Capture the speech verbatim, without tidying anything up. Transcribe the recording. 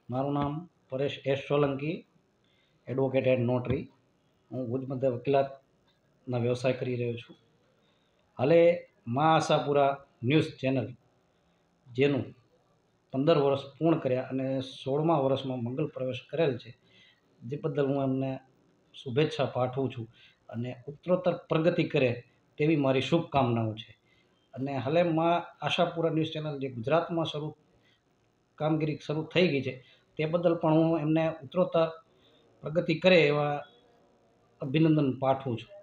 મારું નામ Paresh S Solanki, advocate and notary. હું ભુજ મધ્ય વકીલાતના વ્યવસાય કરી રહ્યો છું. હાલે મા આશાપુરા ન્યૂઝ ચેનલ, જેનું પંદર વર્ષ પૂર્ણ કર્યા અને સોળમા વર્ષમાં મંગલ પ્રવેશ કરેલ છે, જે બદલ હું એમને શુભેચ્છા પાઠવું છું અને ઉત્તરોત્તર પ્રગતિ કરે તેવી મારી શુભકામનાઓ છે. અને હાલે મા આશાપુરા ન્યૂઝ ચેનલ જે ગુજરાતમાં શરૂ કામગીરી શરૂ થઈ ગઈ છે, તે બદલ પણ હું એમને ઉત્તરોત્તર પ્રગતિ કરે એવા અભિનંદન પાઠવું છું.